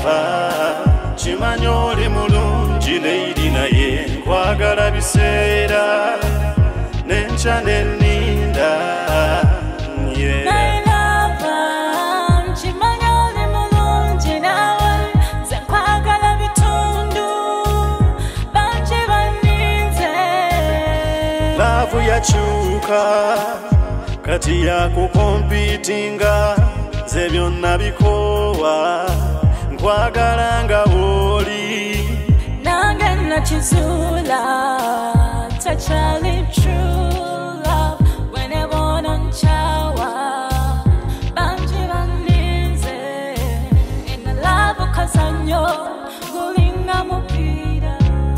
lava chimanyoli mulungi lady naye nkwagala biseera nencha neninda yeah. Love yachuka kati ya kukompitinga ze byonna bikowa nkwagala nga oli nange nakizula tachali true love whenever nchawa banji baninze in the love kazanyo gulinga mupira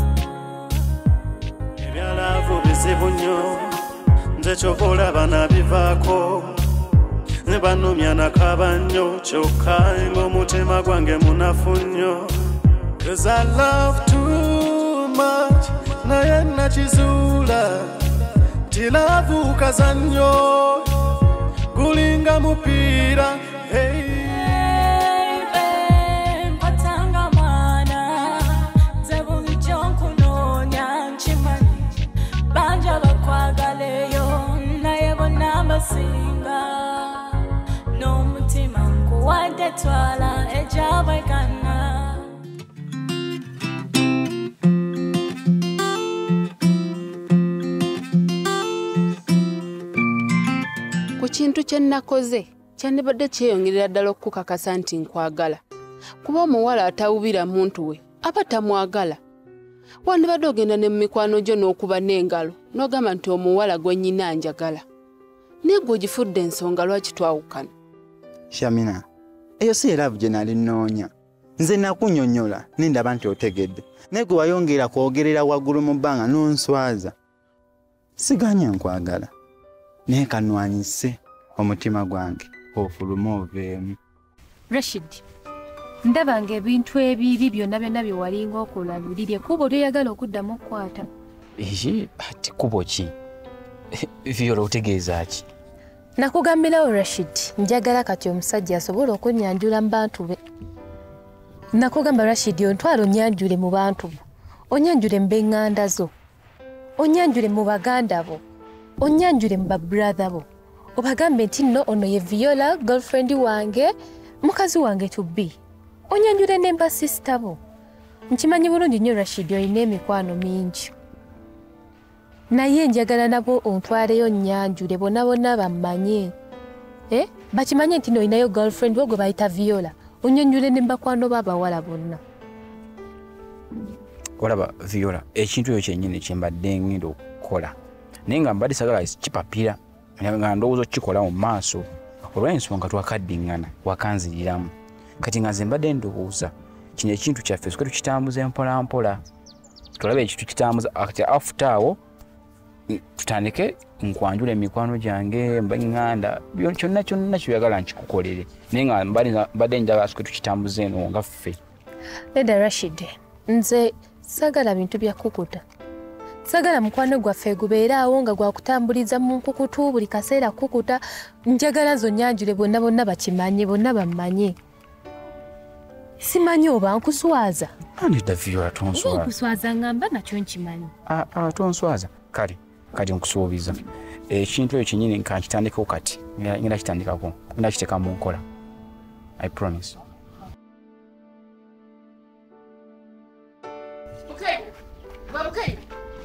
ebya love bizibu nnyo nze kyokola bana bivako ne banumya nakaba nnyo kyokka ng'omutima gwange munafu nnyo 'cause I love too much naye nakizula tilavu kazannyo gulinga mupiira hey. Singa no mutima nkuwadde twala ejabwekana ku kintu kye nakoze kyandibadde kyeyongerera ddala okukakasa nti nkwagala kuba omuwala atawubira muntu we aba tamwagala wandibadde ogenda ne mu mikwano gyo n'okuba n'engalo n'ogamba nti omuwala gwe nnyina njagala nego ogifudde ensonga lwaki twawukana. Shamina, eyo si love gye nali nnoonya. Nze nakunnyonnyola nindaba nti otegedde. Nego wayongera kwogerera waggulu mu bbanga n'onswaza. Siganye nkwagala. Naye kanwanyise omutima gwange ofuluma oveemu. Rashid, ndaba ng'ebintu ebibi byonna byonna bye walinga okulabirira kubo toyagala okuddamu okukwata. Ati kubo ki? Viola otegeeza ki? Nakugambirawo Rashid, njagala kati omusajja asobola okunyanjula mu bantu be. Nakugamba Rashid ontwala onyanjule mu bantu bo, onyanjule mu b'eŋŋanda zo, onyanjule mu baganda bo, onyanjule mu babrother bo. Obagambe nti nno ono ye Viola, girlfriend wange, mukazi wange to be. Onyanjule ne ba sister bo. Nkimanyi bulungi nnyo Rashid olina emikwano mingi. Naye njagala nabo ontwaleyo nnyanjule bonna bonna bammanye. Bakimanye nti n'olinayo girlfriend wo gwe bayita Viola. Onyanjule ne bakwano b'abawala bonna. Olaba Viola, ekintu ekyo kyennyini kye mbadde ngenda okukola. Naye nga mbadde sagala kipapira nga ndowooza okukikola mu maaso. Olw'ensonga twakaddiŋŋana wakanziriramu. Kati nga nze mbadde ndowooza kino ekintu kyaffe sokwe tukitambuza mpola mpola. Tulabe ekintu kitambuza ati after awo tutandike nkwanjula emikwano gyange mbanganda kyonna kyonna kyoyagala nkikukolere naye nga mbadde njagala sokwe tukitambuza eno nga ffe. Leda Rashid, nze sagala bintu bya kukuta. Sagala mukwano gwaffe gubeeraawo nga gwakutambuliza mu nkukutu buli kaseera kukuta. Njagala nzo nyanjule bonna bonna bakimanye bonna bammanye. Simanyi oba nkuswaza. Anita Viola tonswaza. Nkuswaza ngamba nakyo nkimanyi. Tonswaza. Kati nkusuubiza. Ekintu ekyo kyennyini nkakitandikako kati. Ngenda kitandikako. Ngenda kiteeka mu nkola. I promise. Okay.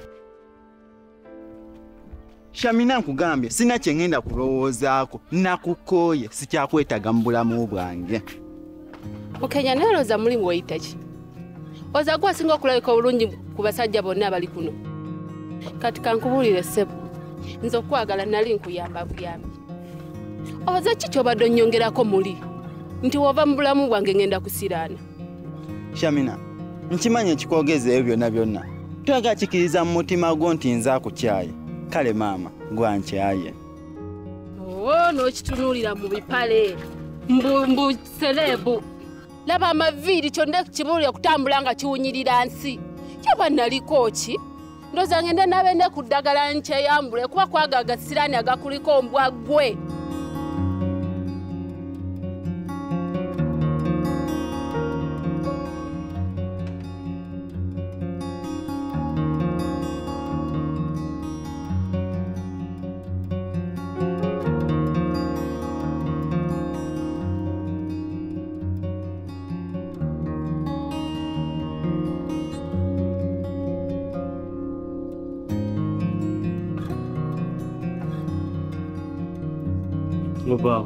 Shamina nkugambye sina kye ngenda kulowoozaako nakukooye sikyakwetaga mu bulamu bwange. Okenya neroza mulimu wayita ki? Oza gwasinga okulabika obulungi ku basajja bonna abali kuno. Kati kankubulire ssebo. Nze okwagala nali nkuyamba buyambi. Oza ki kyobadde onnyongerako muli? Nti wova mu bulamu bwange ngenda kusiraana. Shamina, nkimanya ekikwogezaeyo byonna byonna. Twaga kikiriza mu mutima gwo nti nze akukyaye. Kale maama, gwankyaye. N'okitunuulira mu bipale. Mbu selebu. Laba amaviiri kyonna kibuulira kutambula nga kiwunyirira nsi. Yoba naliko ki? Ndoza ngenda nabende ku ddagala nkyeyambule kuba kwagaga siraani agakuliko ombwa gwe. Oba.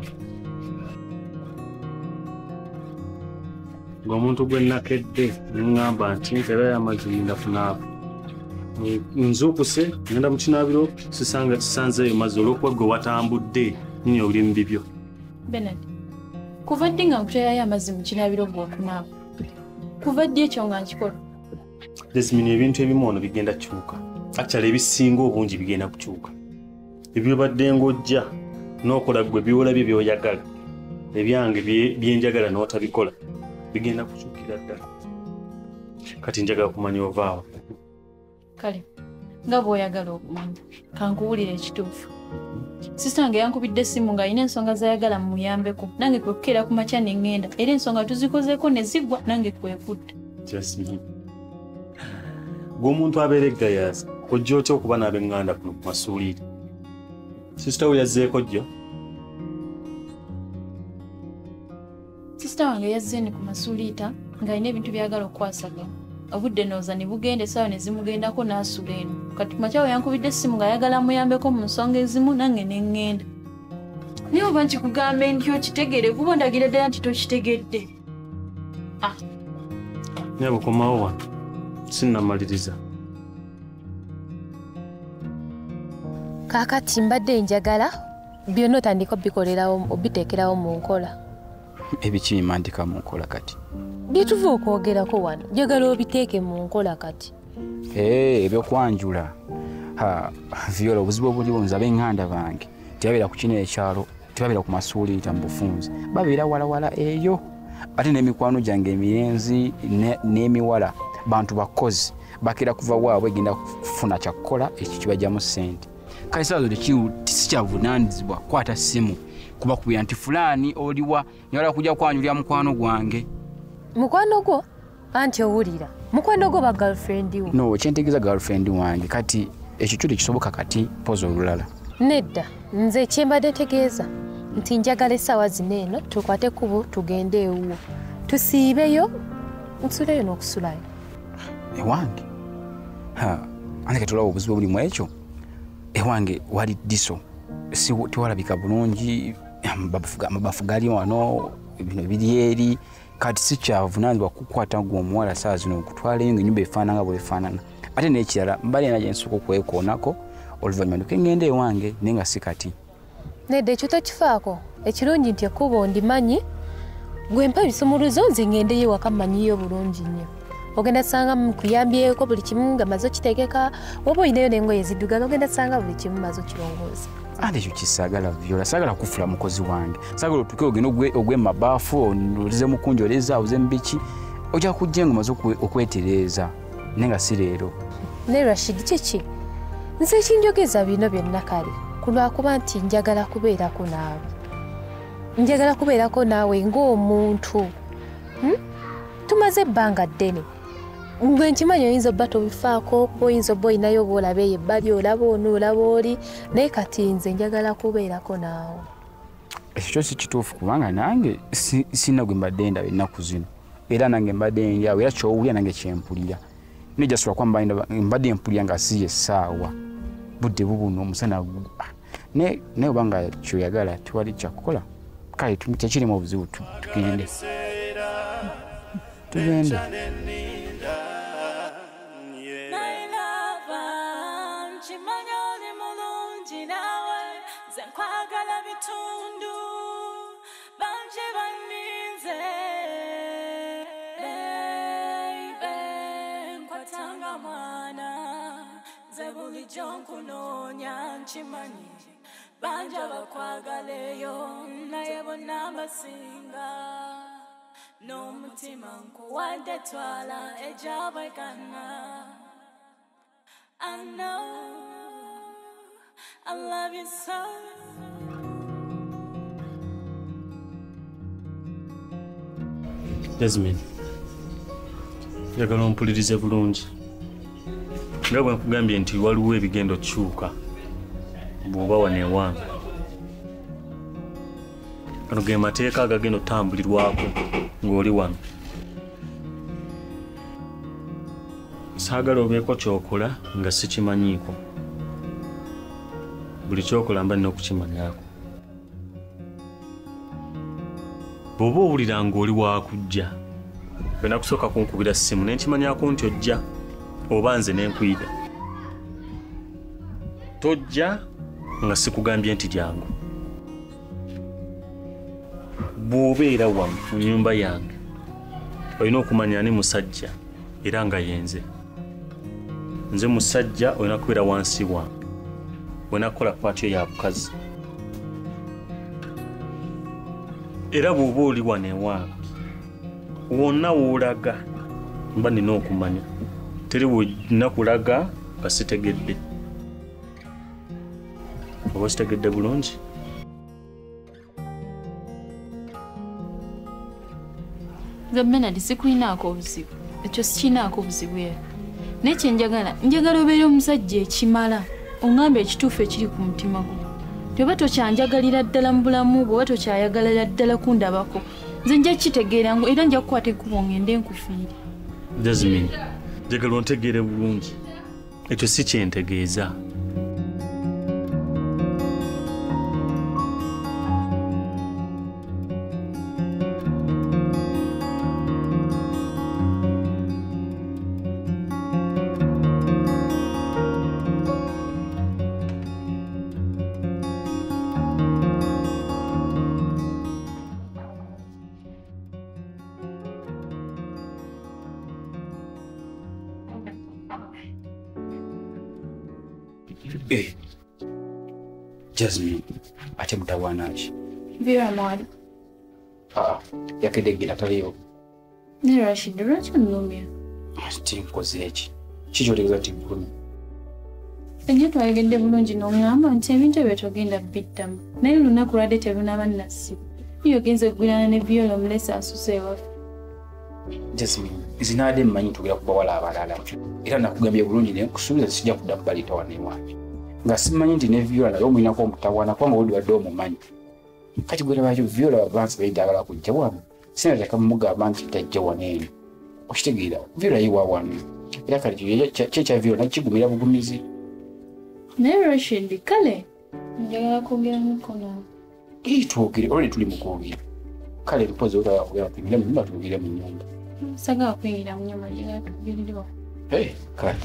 Ng'omuntu gwe nakedde ngamba nti era y'amazzi ndafunaako. Nzuukuse ngenda mu kinaabiro sisanzeeyo mazzi olw'okuba gwe watambudde nnyo obulimu bibyo. Bernard, kuva ddi nga nkuteerayo amazzi mu kinaabiro gw'okunaaba? Kuva ddi ekyo nga nkikola? Desmini ebintu ebimu ono bigenda kukyuka. Actually ebisinga obungi bigenda kukyuka. Ebyobadde ng'ojja n'okola gwe byolabye by'oyagala. Ebyange byenjagala n'otabikola bigenda kukyukira ddala. Kati njagala kumanya ovaawo. Kale, nga bw'oyagala okumanya, kankuwulira ekituufu. Sistange yankubidde essimu ng'alina ensonga z'ayagala muyambeko, nange kwe kukeera ku makya ne ŋŋenda, era ensonga tuzikozeeko ne ziggwa nange kwekutta. Jasmine. Gw'omuntu abeera eggayaaza, ojja otya okuba n'ab'eŋŋanda kuno ku masuuliire? Sisita we yazzeeko jjo? Sisita wange yazze ni ku masuuliita ng'alina ebintu byagala okukwasaganya. Obudde nooza ne bugenda essaawa ne zimugendako n'asula eno. Kati makyawe yankubidde essimu ng'ayagala muyambeko mu nsonga ezimu nange ne ŋŋenda. Naye oba nkikugambe nti okitegeere kuba ondagira ddala nti tokitegedde. Naye bukomawo wano sinnamaliriza. Kaakati mbadde njagala byonna otandika obikolerawo obiteekerawo mu nkola. Ebiki bimandika mu nkola kati? Byetuva okwogerako wano njagala obiteeke mu nkola kati. Ebyokwanjula Viola obuzibu obuliwo nze ab'eŋŋanda bange tebabeera ku kino ekyalo, tebabeera ku masuuliita mu bufunze, babeera walawala eyo. Ate n'emikwano gyange emirenzi n'emiwala bantu bakozi bakira kuva waabwe genda kufuna kyakukola ekyo kibajjamu ssente. Kale saazo sikyavunaanyizibwa kwata ssimu kubakubira nti fulaani oliwa nyala kujja kwanjulira mukwano gwange. Mukwano gwo? Anti owulira mukwano gwo ba girlfriend wo? No, kyentegeeza girlfriend wange kati ekyo kyo tekisoboka kati poza olulala. Nedda, nze kyembadde ntegeeza nti njagala essaawa zino eno tukwate kubo tugende ewuwo tusiibeyo nsuleyo n'okusulayo. Ewange aneke tolaba obuzibu obulimu ekyo. Ewange wali diso tiwalabika bulungi, amabafu gali wano, bino biri eri. Kati sikyavunaanyizibwa kukwata gw'omuwala saa zino okutwalayo ng'ennyumba efaanana nga bwefaanana. Ate n'ekirala mbali ena gye nsooka okwekoonako oluvannyuma ndyoke ŋŋende ewange naye nga si kati. Nedda ekyo tokifaako. Ekirungi nti ekkubo ndimanyi, gwe mpa ebisumuluzo nze ŋŋendeyo ewaka mmanyiyo bulungi nnyo. Ogenda sanga mukuyambyeko buli kimu nga maze okitegeka, oba oyinayo n'engoye ziddugala ogenda sanga buli kimu maze okirongooza. Ate ekyo kisaagala Viola, saagala kufula mukozi wange. Saagala otuuke ogenda ogwe mabaafu olize mukunjoleza oze mbiki ojja kujja nga omaze okwetereeza naye nga si leero. Ne Rashid kiki? Nze ekinjogeza bino byonna kale kulwakuba nti njagala kubeerako naawe. Njagala kubeerako naawe ng'omuntu. Tumaze ebbanga ddene. Ngwe nkimanyi oyinza obba tobifaako, oyinza obba oyinayo oba olaba eyo ebbali olaba ono olaba oli, naye kati nze njagala kubeerako naawe. Ekyo si kituufu kubanga nange sina gwe mbadde ndaba ennaku zino. Era nange mbadde ndyawo era ky'owulira nange kyempulira. Nejasula kwamba mbadde mpulira nga si essaawa. Budde bubuno omusana naye obanga kyoyagala tiwali kyakukola. Kale tekirimu obuzibu tugende. Tugende. Banja bakwagaleyo naye bonna basinga n'omutima nkuwadde twala ejabwekana. I know I love you so. Jasmine, njagala ompulirize bulungi. Nga bwe nkugambye nti waliwo ebigenda okukyuka bw'oba wano ewange. Gano ge mateeka agagenda otambulirwako ng'oli wano. Saagala obeeko kyokola nga sikimanyiiko. Buli kyokola mba nina okukimanyaako. bw'oba owulira ng'oli wakujja bena kusooka kunkubira ssimu ne nkimanyako nti ojja oba nze ne nkuyita tojja nga sikugambye nti jangu bw'obeera wano mu nnyumba yange olina okumanya ni musajja era nga yenze nze musajja olina kubeera wansi wange olina kukola paatiyo ya bukazi era bw'oba oli wano ewange wonna woolaga mba nina okumanya teri wonna kulaga nga sitegedde oba sitegedde bulungi nze Benard sikulinaako obuzibu ekyo sikinaako obuzibu era naye kyenjagala obeera omusajja ekimala oŋŋambe ekituufu ekiri ku mutima gwo tioba tokyanjagalira ddala mu bulamu bwe oba tokyayagalira ddala kundabako nze nja kitegeera ngu era nja kukwata ekkubo ngende nkufiire. Jasmine njagala ontegeere bulungi ekyo si kyentegeeza. Jasmine, ate mutawana ki? Vera mwali. Yakedegera taliyo. Ne Rashid, lwaki onnumya? Ati nkoze ki? Kiki otegeeza nti ggulu? Ennyo twayogedde bulungi n'oŋŋamba nti ebintu ebyo togenda biddamu. Naye olunaku lwadde terunaba nnasibu. Ye ogenze okugulana ne Viola omulesa asuse ewaffe. Jasmine, zinaadde mmanyi tugera ku bawala abalala. Era nakugambye bulungi naye nkusuubiza sijja kudda kubalita wano ewange. Nga simanyi nti ne Viola naye omulinako omutawaana kubanga oli wadde omumanyi. Kati gwera bakyo Viola babansi bayidagala kujja wano. Sinateka mumugamba nti tajja wano eno. Okitegeera Viola yiwa wano. Era kati kye Viola nakigumira bugumizi. Naye Rashid, kale njagala kwogera mukono. Twogere olwo tuli mu kwogera. Kale mpozi otagala kwogera twingire mu nyumba twogere mu nyumba. Sagala kwingira mu nyumba njagala tugererewo. Kale.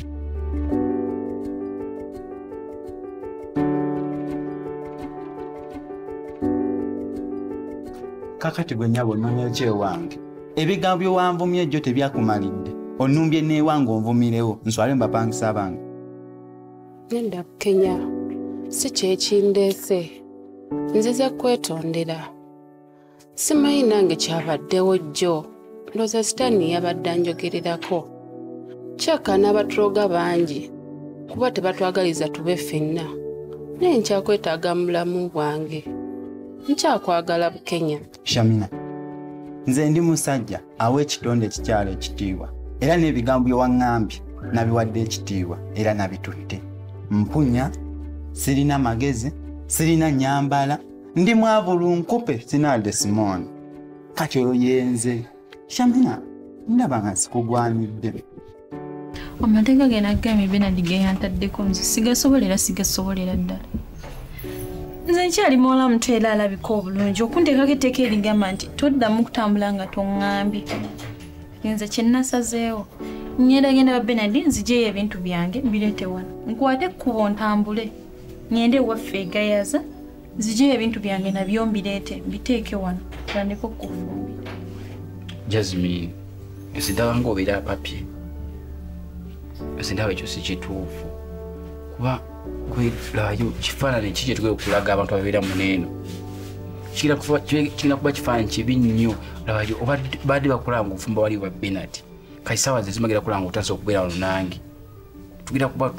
Kakati gwe nnyabo onnoonya ki ewange? Ebigambo byewanvumye ejjo tebyakumalidde. Onnumbye n'ewange onvumirewo nswale mbapangisa abange. Ngenda Kenya si kyekindeese. Nzize kwetondera. Simanyi nange kyabaddewo jjo. Ndowooza sitaani yabadde anjogererako. Kyakkaana abatulooga bangi kuba tebatwagaliza tube ffenna. Naye nkyakwetaaga mu bulamu bwange. Nkyakwagala Bukenya. Shamina, nze ndi musajja awa ekitonde ekikyalo ekitiibwa. Era n'ebigambo bye waŋŋambye nabiwadde ekitiibwa era nabitutte. Mpunya, sirina magezi, sirina nyambala, ndi mwavulu nkupe sinadde Simoni. Kati olwo yenze. Shamina, ndaba nga sikugwanidde. Amateeka ge nagamye Benard ge yantaddeko nze sigasobolera ddala. Nze nkyali muwala muto era alabika obulungi okunteekako etteeka erigamba nti toddamu kutambula nga toŋŋambye. Nze kye nasazeewo ngenda genda ba Benard nziggyeyo ebintu byange mbireete wano nkwate ekkubo ntambule ngende ewaffe egayaza nziggyeyo ebintu byange nabyo mbireete mbiteeke wano tandika okufumbira. Jasmine, ezindaba ng'obeera apapye. Ezindaba ekyo si kituufu. Kuba kwelayo kifaananyi ki kye tugenda okulaga abantu ababeera muneeno. Kirina kuba kifaananyi kibi nnyo. Labayo badde bakola ng'ofumba wali wa Benard. Kati ssaawa ze zimagera kola ng'otandise okubeera wano nange. Tugenda kuba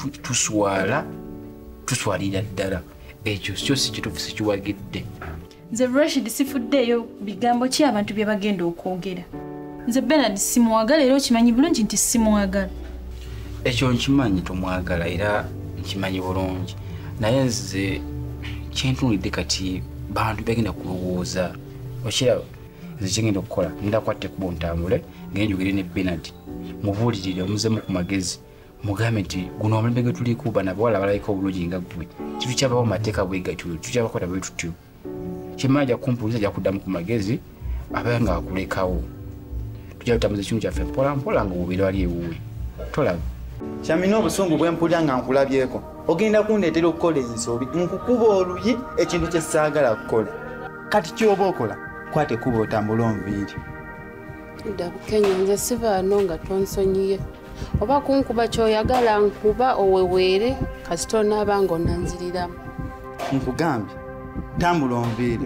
tuswalira ddala. Ekyo kyo si kituufu sikiwagidde. Nze Rashid sifuddeeyo bigambo ki abantu bye bagenda okwogera. Nze Benard simuwagala era okimanyi bulungi nti simuwagala. Ekyo nkimanyi tomwagala era nkimanyi bulungi. Naye nze kyentunulidde kati bantu bagenda kulowooza. Okiraba nze kyengenda okukola ngenda kwatta ekkubo ntambule ngende njogere ne Benard. Mubuulirire omuzemu ku magezi. Mugambe nti guno omulembe gwe tuliko bana bawala abalayika obulungi nga ggwe. Kitu kyabawo mateeka bwe gatyo tukyabakwata bwe tutyo. Kimanja kumpuliza ajja kuddamu ku magezi abanga akulekawo tujja kutambuza ekintu kyaffe mpola mpola nga obubiri wali ewuwe tolaba Shamina obusungu bwe mpulira nga nkulabyeko ogenda kundeetera okukola ensobi nkukuba oluyi ekintu kye saagala kukola kati kyoba okola kwate kuba otambula onviiri Dabukenya nze sibaano nga tonsonyiye oba kunkuba kyoyagala nkuba oweweere kasita onaaba nga onanziriramu nkugambye tambula onviiri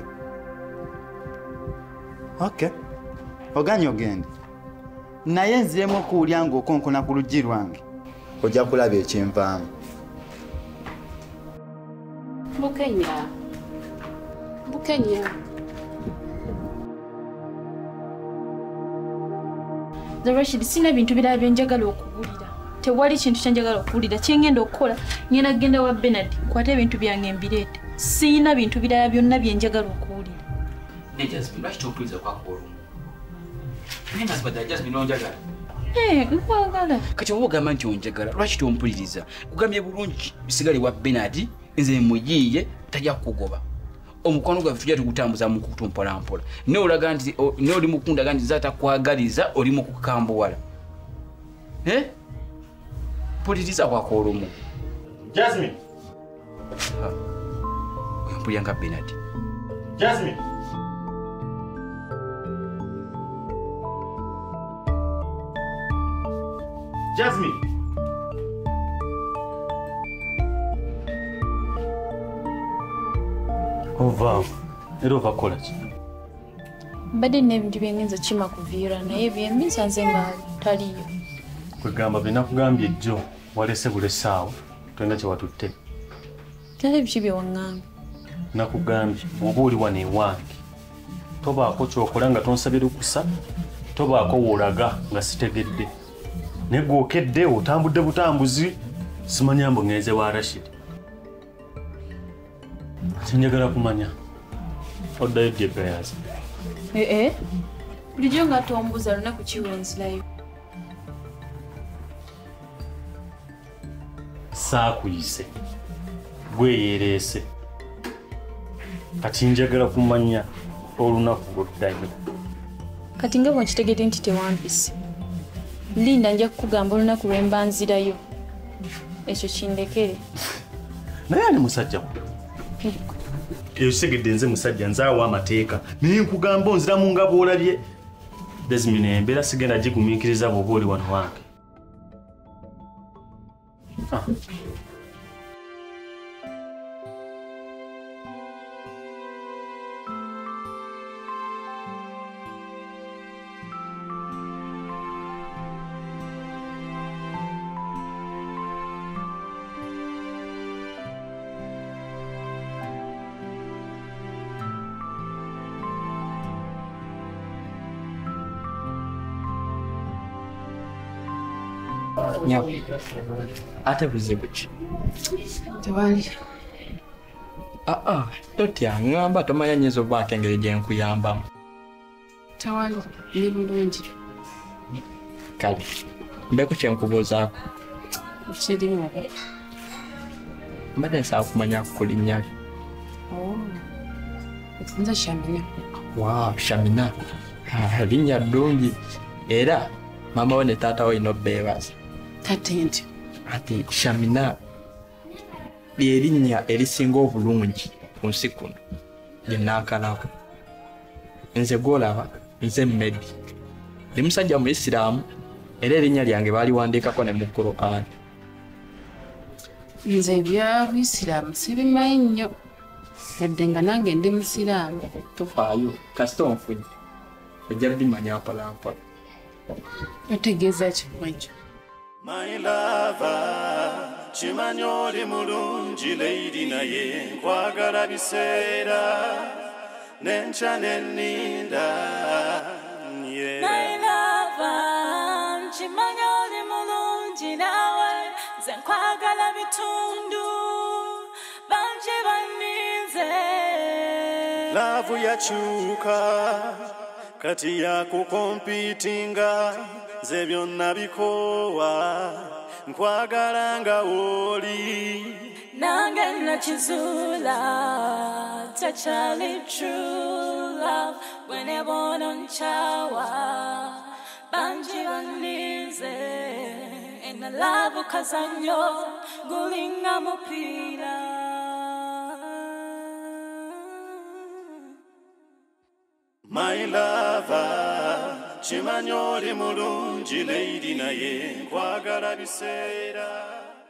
okay oganya ogende naye nziremu okuwulya ng'okonkona ku luggi lwange ojja kulaba ekinvaamu Bukenya Rashid sina bintu birala byenjagala okuwulira tewali kintu kyenjagala okuwulira kyengenda okukola ngenda kugenda wa Bernard kwate ebintu byange mbireete sina bintu birala byonna byenjagala okuwulira nkwagala kati oba ogamba nti onjagala lwaki tompuliriza kugambye bulungi bisigale wa Bernard nze muyiiye tajja kukugoba omukwano gwaffe tujja tugutambuza mu kutu mpolampola ne olaga nti ne oli mukundaga nti zatakwagaliza oli mu kukambuwala puliriza kwako olumu Jasmine oyampulira nga Bernard Jasmine Jasmine Ovaawo era ovakola ki mbadde n'ebintu byengenza kima kuviira naye byembisanze nga taliyo kwegamba byenakugambye jjo walese bulesaawo tolina kyewatutte tali biki byewaŋŋambye nakugambye oba oli wano ewange tobaako kyokola nga tonsabye lukusa tobaako woolaga nga sitegedde naye gwokedde otambudde butambuzi simanya mbu ngenze wa Rashid kyenjagala kumanya oddayo dyebeyazi bulijjo nga tombuza lunaku kiwenzirayo saakuyise gweyereese kati njagala kumanya olunaku lwoddayo kati nga bwenkitegedde nti tewampise linda nja kukugamba olunaku lwe mba nzirayo ekyo kindekere naye ani musajja eyo kisegedde nze musajja nzaawo amateeka naye nkugamba onziramu nga bw'olabye Desmine embeera sigenda gigumiikiriza bw'oba oli wano wange nyawo ate buzibu ki tewali totya ngamba tomanya nyiza oba ate engeri gye nkuyambamu tewali ni bulungi kale mbeko kye nkubuuzaako kirimu mbadde nsobola kumanya kulinnya nze Shamina Shamina linnya ddungi era mama we ne taata we inobeebaza tate ati Shamina lyerinnya erisinga obulungi ku nsi kuno lye naakalako nze gwolaba nze Medi ndi musajja mu Isiraamu era erinnya lyange baaliwandiikako ne mu Qur'an nze bya Isiraamu sibimanyi nnyo yadde nga nange ndi musiraamu tofaayo kasita onfunye ojja bimanya mpalampola otegeeza kimu ekyo My lover, chimanyi oli mulungi lady naye nkwagala biseera n'enkya n'enninda My lover, chimanyi oli mulungi naawe nze nkwagala bitundu bangi banninze laavu yakyuka kati yakukompitinga nze byonna bikoowa nkwagala nga wooli nange nakizula takyali true love bwenebona nchawa banji bandize ena love kazanyo gulinga mupira My lover, chimanyori mulungi lady naye nkwagala biseera